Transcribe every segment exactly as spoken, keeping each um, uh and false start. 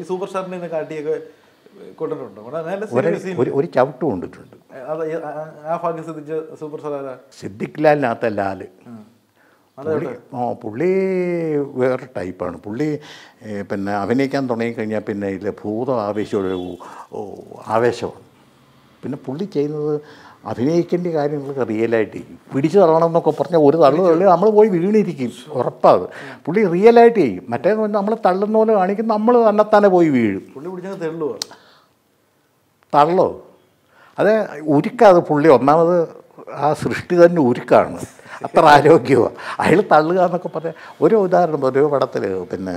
ഈ സൂപ്പർ സ്റ്റാറിനെ കാട്ടിയൊക്കെ കൊണ്ടിട്ടുണ്ടോ? ഒരു ചവിട്ട് കൊണ്ടിട്ടുണ്ട്. ആ ഭാഗ്യം സിദ്ധിച്ച സൂപ്പർ സ്റ്റാർ ആരാ? സിദ്ദിഖ് ലാലിനകത്ത ലാല്. ആ പുള്ളി വേറെ ടൈപ്പാണ്. പുള്ളി പിന്നെ അഭിനയിക്കാൻ തുടങ്ങിക്കഴിഞ്ഞാൽ പിന്നെ ഇതിൽ ഭൂത ആവേശമൊരു ആവേശമാണ്. പിന്നെ പുള്ളി ചെയ്യുന്നത് അഭിനയിക്കേണ്ട കാര്യങ്ങളൊക്കെ റിയലായിട്ട് ചെയ്യും. പിടിച്ചു തള്ളണം എന്നൊക്കെ പറഞ്ഞാൽ ഒരു തള്ളു തള്ളി നമ്മൾ പോയി വീണിരിക്കും, ഉറപ്പാത്. പുള്ളി റിയലായിട്ട് ചെയ്യും. മറ്റേന്ന് പറഞ്ഞാൽ നമ്മൾ തള്ളുന്ന പോലെ കാണിക്കും, നമ്മൾ തന്നെത്താനെ പോയി വീഴും. പുള്ളി പിടിച്ചാൽ തെള്ളുവോ? തള്ളോ? അത് ഉരുക്കാത്. പുള്ളി ഒന്നാമത് ആ സൃഷ്ടി തന്നെ ഉരുക്കാണ്, അത്ര ആരോഗ്യമാണ്. അയാൾ തള്ളുക എന്നൊക്കെ പറഞ്ഞാൽ ഒരു ഉദാഹരണം ഒരു പടത്തിൽ പിന്നെ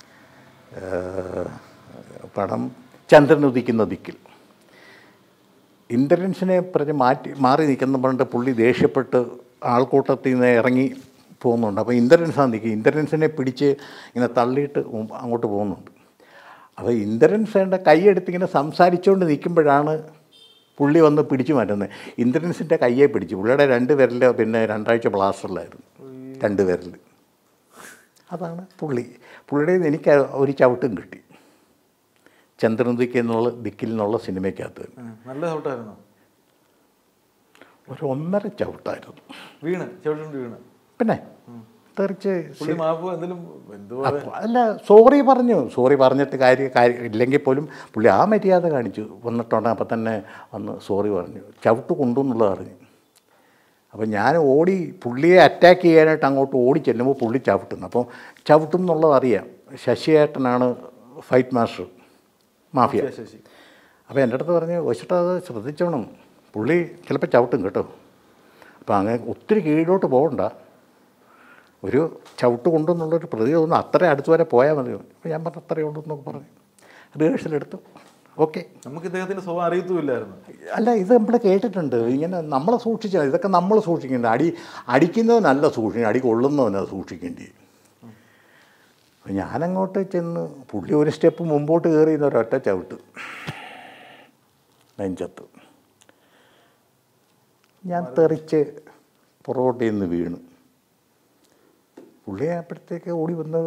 പടം ചന്ദ്രൻ ഉദിക്കുന്ന ദിക്കിൽ ഇന്ദ്രൻസിനെ പറഞ്ഞ് മാറ്റി മാറി നിൽക്കുന്ന പറഞ്ഞിട്ട് പുള്ളി ദേഷ്യപ്പെട്ട് ആൾക്കൂട്ടത്തിൽ നിന്ന് ഇറങ്ങി പോകുന്നുണ്ട്. അപ്പോൾ ഇന്ദ്രൻസാണ് നിൽക്കുക. ഇന്ദ്രൻസിനെ പിടിച്ച് ഇങ്ങനെ തള്ളിയിട്ട് അങ്ങോട്ട് പോകുന്നുണ്ട്. അപ്പോൾ ഇന്ദ്രൻസിൻ്റെ കൈയെടുത്തിങ്ങനെ സംസാരിച്ചുകൊണ്ട് നിൽക്കുമ്പോഴാണ് പുള്ളി വന്ന് പിടിച്ചു മാറ്റുന്നത്. ഇന്ദ്രൻസിൻ്റെ കയ്യെ പിടിച്ചു. പുള്ളിയുടെ രണ്ട് വിരൽ പിന്നെ രണ്ടാഴ്ച പ്ലാസ്റ്ററിലായിരുന്നു, രണ്ട് വിരൽ. അതാണ് പുള്ളി. പുള്ളിയുടെ എനിക്ക് ഒരു ചവിട്ടും കിട്ടി ചന്ദ്രനുദിക്ക് എന്നുള്ള ദിക്കിൽ നിന്നുള്ള സിനിമയ്ക്കകത്ത്. നല്ല ചവിട്ടായിരുന്നു. ഒരു ഒന്നര ചവിട്ടായിരുന്നു. വീണ് ചവിട്ടുണ്ട് വീണ് പിന്നെ തീർച്ചയായും എന്തെങ്കിലും അല്ല സോറി പറഞ്ഞു. സോറി പറഞ്ഞിട്ട് കാര്യം കാര്യം ഇല്ലെങ്കിൽ പോലും പുള്ളി ആ മര്യാദ കാണിച്ചു. വന്നിട്ടുണ്ട് അപ്പം തന്നെ വന്ന് സോറി പറഞ്ഞു. ചവിട്ട് കൊണ്ടു എന്നുള്ളത് അറിഞ്ഞു. അപ്പം ഞാൻ ഓടി പുള്ളിയെ അറ്റാക്ക് ചെയ്യാനായിട്ട് അങ്ങോട്ട് ഓടി ചെല്ലുമ്പോൾ പുള്ളി ചവിട്ടുന്നു. അപ്പോൾ ചവിട്ടും എന്നുള്ളത് അറിയാം. ശശിയേട്ടനാണ് ഫൈറ്റ് മാസ്റ്റർ, മാഫിയ. അപ്പോൾ എൻ്റെ അടുത്ത് പറഞ്ഞ് വച്ചിട്ട് അത് ശ്രദ്ധിച്ചോണം, പുള്ളി ചിലപ്പോൾ ചവിട്ടും കേട്ടോ. അപ്പോൾ അങ്ങനെ ഒത്തിരി കീഴിലോട്ട് പോകണ്ട, ഒരു ചവിട്ട് കൊണ്ടെന്നുള്ളൊരു പ്രതി തോന്നുന്നു, അത്ര അടുത്ത് വരെ പോയാൽ മതിയോ. അപ്പോൾ ഞാൻ പറഞ്ഞു അത്രയേ ഉള്ളൂ എന്നൊക്കെ പറഞ്ഞു. റിഹേഴ്സലെടുത്തു. ഓക്കെ. നമുക്ക് ഇദ്ദേഹത്തിൻ്റെ സ്വഭാവം അറിയത്തുമില്ലായിരുന്നു. അല്ല, ഇത് നമ്മൾ കേട്ടിട്ടുണ്ട്. ഇങ്ങനെ നമ്മളെ സൂക്ഷിച്ചാൽ ഇതൊക്കെ നമ്മൾ സൂക്ഷിക്കേണ്ടത്. അടി അടിക്കുന്നവനല്ല സൂക്ഷിക്കുന്നത്, അടി കൊള്ളുന്നവനത് സൂക്ഷിക്കേണ്ടി. അപ്പം ഞാനങ്ങോട്ട് ചെന്ന് പുള്ളി ഒരു സ്റ്റെപ്പ് മുമ്പോട്ട് കയറി ഒരൊറ്റ ചവിട്ട് നെഞ്ചത്ത്. ഞാൻ തെറിച്ച് പുറകോട്ട് നിന്ന് വീണു. പുള്ളി അപ്പോഴത്തേക്ക് ഓടി വന്നത്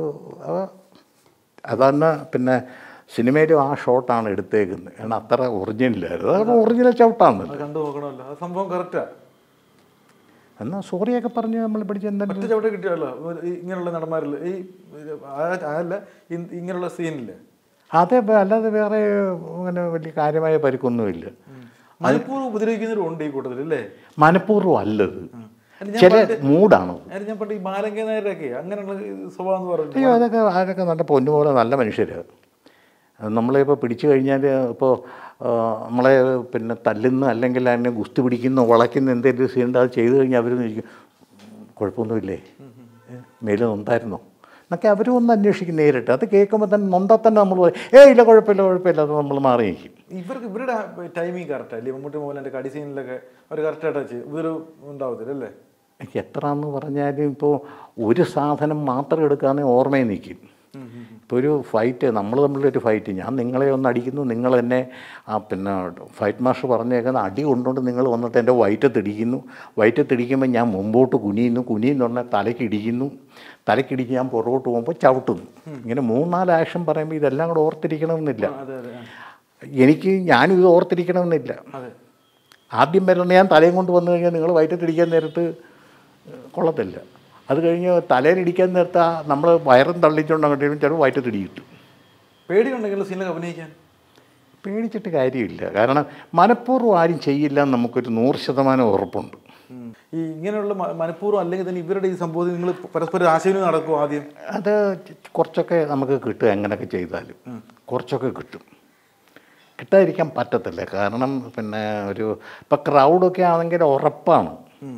അതന്നെ. പിന്നെ സിനിമയിലും ആ ഷോട്ടാണ് എടുത്തേക്കുന്നത്. കാരണം അത്ര ഒറിജിനലായിരുന്നു. അതാണ് ഒറിജിനൽ ചവിട്ടാണ്. കണ്ടു നോക്കണമല്ലോ, ആ സംഭവം കറക്റ്റാണ്. എന്നാൽ സോറിയൊക്കെ പറഞ്ഞ് നമ്മൾ പിടിച്ച് എന്തായാലും ചവിട്ട് കിട്ടിയല്ലോ ഇങ്ങനെയുള്ള നടന്മാരിൽ. ഈ അതല്ല ഇങ്ങനെയുള്ള സീനില്ല. അതെ, അല്ലാതെ വേറെ അങ്ങനെ വലിയ കാര്യമായ പരിക്കൊന്നുമില്ല. മനഃപൂർവ്വം ഉപദ്രവിക്കുന്നവരുണ്ട് ഈ കൂട്ടത്തിൽ അല്ലേ? മനഃപൂർവ്വം അല്ലത്, ചില മൂടാണ്. ഞാൻ പണ്ട് ഈ ബാലങ്കേ നായരൊക്കെ അങ്ങനെയുള്ള സ്വഭാവം എന്ന് പറഞ്ഞു. അയ്യോ, അതൊക്കെ അതൊക്കെ നല്ല പൊന്നുപോലെ നല്ല മനുഷ്യരാണ്. നമ്മളിപ്പോൾ പിടിച്ചു കഴിഞ്ഞാൽ ഇപ്പോൾ നമ്മളെ പിന്നെ തല്ലുന്ന അല്ലെങ്കിൽ അതിനെ ഗുസ്തി പിടിക്കുന്ന വളയ്ക്കുന്ന എന്തെങ്കിലും സീനുണ്ട്, അത് ചെയ്ത് കഴിഞ്ഞാൽ അവരും ചോദിക്കും കുഴപ്പമൊന്നുമില്ലേ, മേലെ നൊന്തായിരുന്നോ എന്നൊക്കെ അവരും ഒന്ന് അന്വേഷിക്കും നേരിട്ട്. അത് കേൾക്കുമ്പോൾ തന്നെ നൊന്താൽ തന്നെ നമ്മൾ പറയും ഏ ഇല്ല കുഴപ്പമില്ല കുഴപ്പമില്ല, അത് നമ്മൾ മാറി നിൽക്കും. ഇവർക്ക് ഇവരുടെ ടൈമിങ് കറക്റ്റല്ലേ? മമ്മൂട്ടി മോഹൻലാലിൻ്റെ കടി സീനിലൊക്കെ അവർ കറക്റ്റായിട്ട് ഇതൊരു ഉണ്ടാവത്തില്ല അല്ലേ? എത്രയെന്ന് പറഞ്ഞാലും ഇപ്പോൾ ഒരു സാധനം മാത്രം എടുക്കാമെന്ന് ഓർമ്മയിൽ നിൽക്കും. ഇപ്പോൾ ഒരു ഫൈറ്റ്, നമ്മൾ തമ്മിലൊരു ഫൈറ്റ്, ഞാൻ നിങ്ങളെ ഒന്ന് അടിക്കുന്നു, നിങ്ങൾ എന്നെ ആ പിന്നെ ഫൈറ്റ് മാസ്റ്റർ പറഞ്ഞേക്കുന്ന അടി കൊണ്ടുകൊണ്ട് നിങ്ങൾ വന്നിട്ട് എൻ്റെ വയറ്റത്തിടിക്കുന്നു. വയറ്റത്തിടിക്കുമ്പോൾ ഞാൻ മുമ്പോട്ട് കുനിയുന്നു, കുനിയെന്ന് പറഞ്ഞാൽ തലയ്ക്കിടിക്കുന്നു, തലയ്ക്കിടിച്ച് ഞാൻ പുറകോട്ട് പോകുമ്പോൾ ചവിട്ടുന്നു. ഇങ്ങനെ മൂന്നാല് ആക്ഷൻ പറയുമ്പോൾ ഇതെല്ലാം കൂടെ ഓർത്തിരിക്കണമെന്നില്ല. എനിക്ക് ഞാനും ഇത് ഓർത്തിരിക്കണമെന്നില്ല. ആദ്യം വരണം ഞാൻ തലയും കൊണ്ട് വന്നു കഴിഞ്ഞാൽ നിങ്ങൾ വയറ്റത്തിടിക്കാൻ നേരത്ത് കൊള്ളത്തില്ല. അത് കഴിഞ്ഞ് തലയിലിടിക്കാൻ നേരത്തെ നമ്മൾ വയറും തള്ളിച്ചുകൊണ്ട് അങ്ങോട്ടും ചിലപ്പോൾ വയറ്റത്തിടി കിട്ടും. പേടിയുണ്ടെങ്കിൽ സീനിൽ അഭിനയിക്കാൻ പേടിച്ചിട്ട് കാര്യമില്ല. കാരണം മനഃപൂർവ്വം ആരും ചെയ്യില്ല എന്ന് നമുക്കൊരു നൂറ് ശതമാനം ഉറപ്പുണ്ട്. ഈ ഇങ്ങനെയുള്ള മനഃപൂർവ്വം അല്ലെങ്കിൽ തന്നെ ഇവരുടെ ഈ സംഭവത്തിൽ നിങ്ങൾ പരസ്പരം ആശയവിനിമയം നടക്കും ആദ്യം? അത് കുറച്ചൊക്കെ നമുക്ക് കിട്ടും. എങ്ങനെയൊക്കെ ചെയ്താലും കുറച്ചൊക്കെ കിട്ടും. കിട്ടാതിരിക്കാൻ പറ്റത്തില്ല. കാരണം പിന്നെ ഒരു ഇപ്പം ക്രൗഡൊക്കെ ആണെങ്കിൽ ഉറപ്പാണ്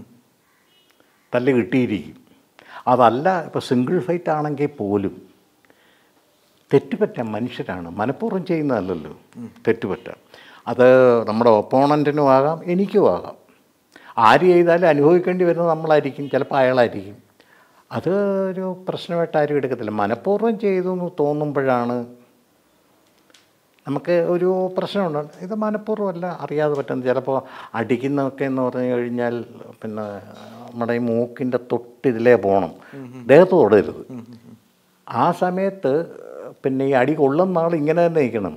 തല്ല് കിട്ടിയിരിക്കും. അതല്ല ഇപ്പോൾ സിംഗിൾ ഫൈറ്റ് ആണെങ്കിൽ പോലും തെറ്റുപറ്റാൻ മനുഷ്യരാണ്, മനഃപൂർവ്വം ചെയ്യുന്നതല്ലല്ലോ തെറ്റുപറ്റാം. അത് നമ്മുടെ ഒപ്പോണൻറ്റിനും ആകാം, എനിക്കും ആകാം. ആര് ചെയ്താലും അനുഭവിക്കേണ്ടി വരുന്നത് നമ്മളായിരിക്കും, ചിലപ്പോൾ അയാളായിരിക്കും. അത് ഒരു പ്രശ്നമായിട്ട് ആരും എടുക്കത്തില്ല. മനഃപൂർവ്വം ചെയ്തു എന്ന് തോന്നുമ്പോഴാണ് നമുക്ക് ഒരു പ്രശ്നമുണ്ട്. ഇത് മനഃപൂർവ്വമല്ല, അറിയാതെ പറ്റുന്നത്. ചിലപ്പോൾ അടിക്കുന്നതൊക്കെ എന്ന് പറഞ്ഞു കഴിഞ്ഞാൽ പിന്നെ നമ്മുടെ ഈ മൂക്കിൻ്റെ തൊട്ടിതിലേ പോകണം, ദേഹത്ത് തൊടരുത്. ആ സമയത്ത് പിന്നെ ഈ അടി കൊള്ളുന്ന ആൾ ഇങ്ങനെ തന്നെ നിൽക്കണം.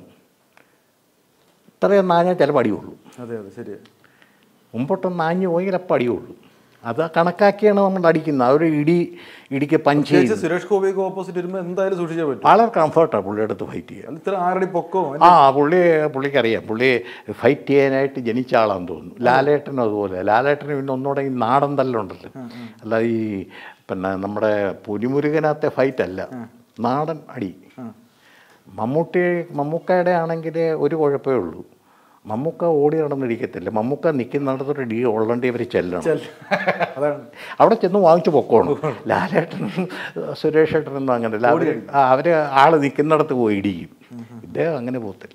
ഇത്രയും നാഞ്ഞാൽ ചിലപ്പോൾ അടിയുള്ളൂ. അതെ അതെ ശരിയാണ്. മുമ്പോട്ടൊന്ന് നാഞ്ഞു പോയെങ്കിൽ അപ്പം അടിയുള്ളൂ. അത് കണക്കാക്കിയാണ് നമ്മൾ അടിക്കുന്നത്. ആ ഒരു ഇടി ഇടിക്ക് പഞ്ച് ചെയ്ത് സുരേഷ് ഗോപിക്ക് ഓപ്പോസിറ്റ് വരുമ്പോൾ എന്തായാലും സൂക്ഷിച്ചേ പറ്റും. വളരെ കംഫർട്ടാണ് പുള്ളിയുടെ അടുത്ത് ഫൈറ്റ് ചെയ്യാൻ. ഇത്ര ആറടി പൊക്കോ. ആ പുള്ളി പുള്ളിക്കറിയാം, പുള്ളി ഫൈറ്റ് ചെയ്യാനായിട്ട് ജനിച്ച ആളാണെന്ന് തോന്നുന്നു. ലാലേട്ടനും അതുപോലെ. ലാലേട്ടന് പിന്നെ ഒന്നുകൂടെ ഈ നാടൻ തല്ലുണ്ടല്ലോ, അല്ല ഈ പിന്നെ നമ്മുടെ പുലിമുരുകനകത്തെ ഫൈറ്റ് അല്ല, നാടൻ അടി. മമ്മൂട്ടി മമ്മൂക്കയുടെ ആണെങ്കിൽ ഒരു കുഴപ്പമേ ഉള്ളൂ, മമ്മൂക്ക ഓടി നടന്നിരിക്കത്തില്ല. മമ്മൂക്ക നിൽക്കുന്നിടത്തൊരു ഡി ഓൾറെഡി അവർ ചെല്ലണം, അതാണ് അവിടെ ചെന്ന് വാങ്ങിച്ചു പൊക്കോണം. ലാലേട്ടനും സുരേഷ് ഏട്ടനൊന്നും അങ്ങനെ അല്ല, അവർ അവർ ആൾ നിൽക്കുന്നിടത്ത് പോയി ഇടിക്കും. ഇദ്ദേഹം അങ്ങനെ പോകത്തില്ല,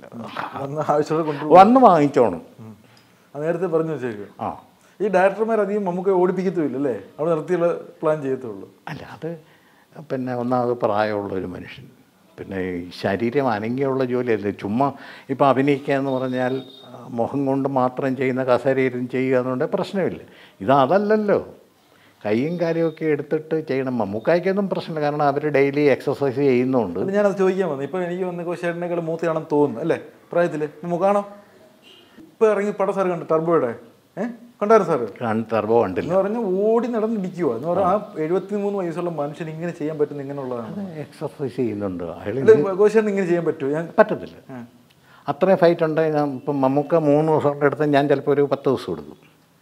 വന്ന് വാങ്ങിച്ചോണം. നേരത്തെ പറഞ്ഞു വെച്ചേക്കും. ആ ഈ ഡയറക്ടർമാർ അധികം നമുക്ക് ഓടിപ്പിക്കത്തുമില്ല അല്ലേ, അവിടെ നിർത്തിയുള്ള പ്ലാൻ ചെയ്യത്തുള്ളൂ. അല്ല, അത് പിന്നെ ഒന്നാമത് പ്രായമുള്ള ഒരു മനുഷ്യൻ, പിന്നെ ഈ ശരീരം അനങ്ങിയുള്ള ജോലിയല്ലേ. ചുമ്മാ ഇപ്പോൾ അഭിനയിക്കുക എന്ന് പറഞ്ഞാൽ മുഖം കൊണ്ട് മാത്രം ചെയ്യുന്ന കസേരയിലും ചെയ്യുക എന്നുണ്ടെങ്കിൽ പ്രശ്നമില്ല. ഇത് അതല്ലല്ലോ, കൈയും കാര്യമൊക്കെ എടുത്തിട്ട് ചെയ്യണം. മമ്മൂക്കായ്ക്കൊന്നും പ്രശ്നമില്ല, കാരണം അവർ ഡെയിലി എക്സസൈസ് ചെയ്യുന്നുണ്ട്. ഞാനത് ചോദിക്കാൻ വന്നു. ഇപ്പോൾ എനിക്ക് വന്ന് കോശേട്ടനേക്കാൾ മൂത്തയാണെന്ന് തോന്നുന്നു അല്ലേ പ്രായത്തിൽ. മുഖാണോ ഇപ്പോൾ ഇറങ്ങി പടം സാറ് കണ്ടു ടർബോയുടെ ഏഹ് കണ്ടായിരുന്നു സാറ്? ടർബോ കണ്ടില്ല എന്ന് പറഞ്ഞാൽ ഓടി നടന്നിരിക്കുക എന്ന് പറഞ്ഞാൽ ആ എഴുപത്തി മൂന്ന് വയസ്സുള്ള മനുഷ്യൻ ഇങ്ങനെ ചെയ്യാൻ പറ്റുന്ന ഇങ്ങനെയുള്ളതാണ്. എക്സസൈസ് ചെയ്യുന്നുണ്ട് അയാൾ. കോശേട്ടൻ ഇങ്ങനെ ചെയ്യാൻ പറ്റുമോ? ഞാൻ പറ്റത്തില്ല. അത്രയും ഫൈറ്റ് ഉണ്ടെങ്കിൽ ഞാൻ ഇപ്പം നമുക്ക് മൂന്ന് ദിവസം എടുത്ത് ഞാൻ ചിലപ്പോൾ ഒരു പത്ത് ദിവസം എടുക്കും.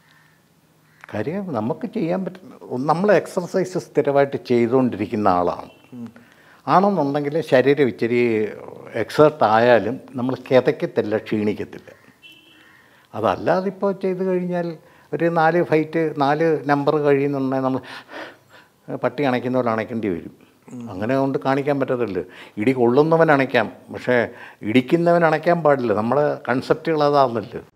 കാര്യം നമുക്ക് ചെയ്യാൻ പറ്റുന്ന, നമ്മൾ എക്സർസൈസ് സ്ഥിരമായിട്ട് ചെയ്തുകൊണ്ടിരിക്കുന്ന ആളാണ് ആണെന്നുണ്ടെങ്കിൽ ശരീരം ഇച്ചിരി എക്സേർട്ട് ആയാലും നമ്മൾ കിതയ്ക്കത്തില്ല, ക്ഷീണിക്കത്തില്ല. അതല്ലാതെ ഇപ്പോൾ ചെയ്ത് കഴിഞ്ഞാൽ ഒരു നാല് ഫൈറ്റ് നാല് നമ്പർ കഴിയുന്നുണ്ടെങ്കിൽ നമ്മൾ പട്ടി അണയ്ക്കുന്ന പോലെ അണയ്ക്കേണ്ടി വരും. അങ്ങനെ കൊണ്ട് കാണിക്കാൻ പറ്റത്തില്ല. ഇടി കൊള്ളുന്നവൻ അണയ്ക്കാം, പക്ഷേ ഇടിക്കുന്നവൻ അണയ്ക്കാൻ പാടില്ല. നമ്മുടെ കൺസെപ്റ്റുകൾ അതാണല്ലോ.